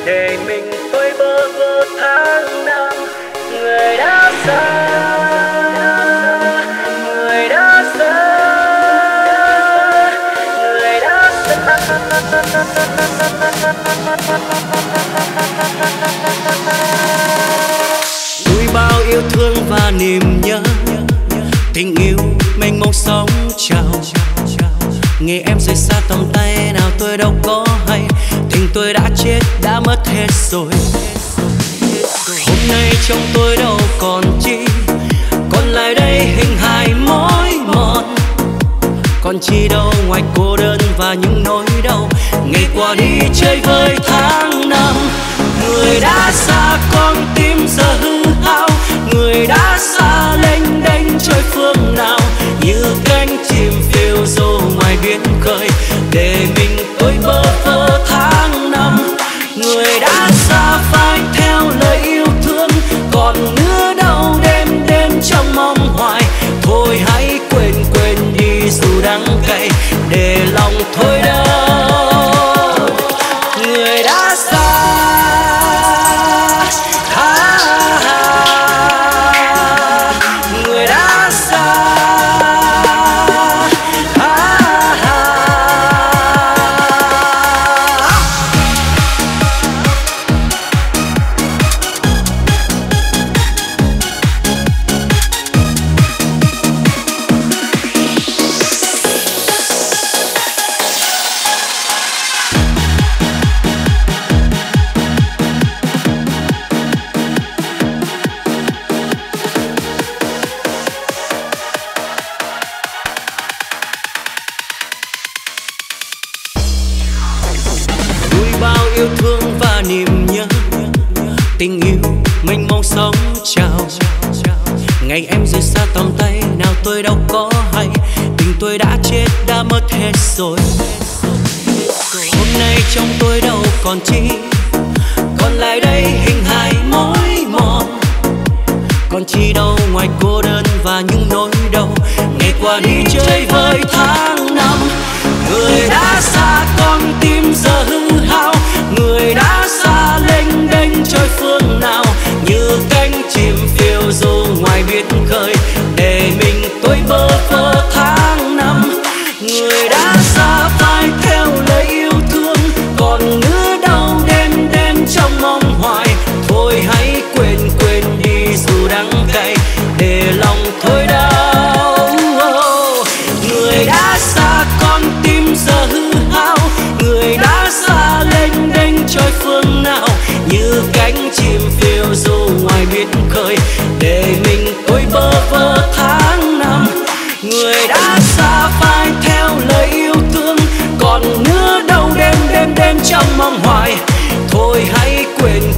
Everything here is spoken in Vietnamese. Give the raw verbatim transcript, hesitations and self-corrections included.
để mình tôi bơ vơ tháng năm. Người đã xa, người đã xa, người đã xa. Nuôi bao yêu thương và niềm nhớ, tình yêu mênh mông sóng trào. Nghe em rời xa tầm tay nào tôi đâu có hay, tình tôi đã chết đã mất hết rồi. Hôm nay trong tôi đâu còn chi, còn lại đây hình hài mỏi mòn. Còn chi đâu ngoài cô đơn và những nỗi đau, ngày qua đi chơi với tháng năm. Người đã xa con tim giờ hư hao, người đã xa lênh đênh trôi phương nào, như cánh chim phiêu du ngoài biển khơi, để mình tôi bơ vơ tháng năm. Người đã xa phai theo lời yêu thương, còn nữa đâu đêm đêm trong mong hoài. Thôi hãy quên quên đi dù đắng cay, để lòng thôi đâu. Người đã xa, người đã xa. Yêu thương và niềm nhớ, tình yêu mênh mông sóng trào. Ngày em rời xa tầm tay nào tôi đâu có hay, tình tôi đã chết đã mất hết rồi. Hôm nay trong tôi đâu còn chi, còn lại đây hình hài mỏi mòn. Còn chi đâu ngoài cô đơn và những nỗi đau, ngày qua đi chơi với tháng năm. Người đã xa con tim giờ hư hao, người đã xa lênh đênh trôi phương nào, như cánh chim phiêu du ngoài biển khơi, để mình tôi bơ vơ tháng năm. Người đã xa phai theo lời yêu thương, còn nữa đâu đêm đêm trong mong hoài. Thôi hãy quên quên đi dù đắng cay, để lòng thôi đau. Người đã xa con tim giờ hư hao, người đã xa lênh đênh trôi phương nào, như cánh chim phiêu du ngoài biển khơi, để mình tôi bơ vơ tháng năm. Người đã xa phai theo lời yêu thương, còn nữa đâu đêm đêm đêm trong mong hoài. Thôi hãy quên